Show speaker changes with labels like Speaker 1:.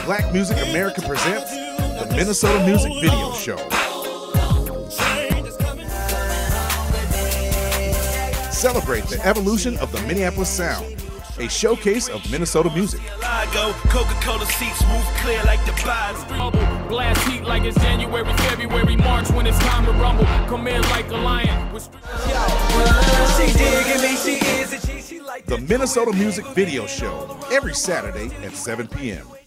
Speaker 1: Black Music America presents the Minnesota Music Video Show. Celebrate the evolution of the Minneapolis Sound, a showcase of Minnesota music.
Speaker 2: Coca-Cola seats move clear like the bottom.
Speaker 3: Glass heat like it's January, February, March when it's time to rumble. Come in like a lion.
Speaker 1: The Minnesota Music Video Show, every Saturday at 7 p.m.